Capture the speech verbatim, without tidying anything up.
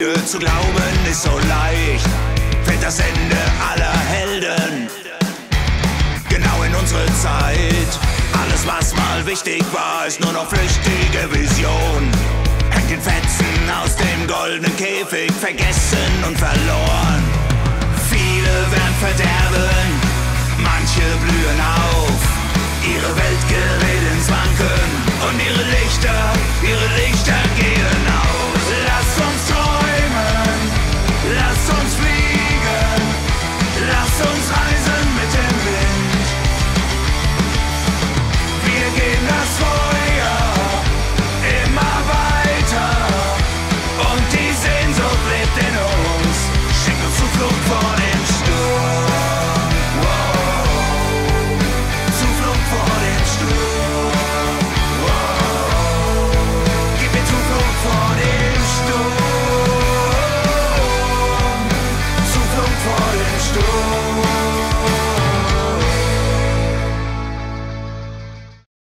Zu glauben ist so leicht, fällt das Ende aller Helden. Genau in unsere Zeit, alles was mal wichtig war, ist nur noch flüchtige Vision. Hängt in Fetzen aus dem goldenen Käfig, vergessen und verloren. Viele werden verderben, manche blühen auf. Ihre Welt gerät ins Wanken und ihre Lichter, ihre Lichter gehen auf.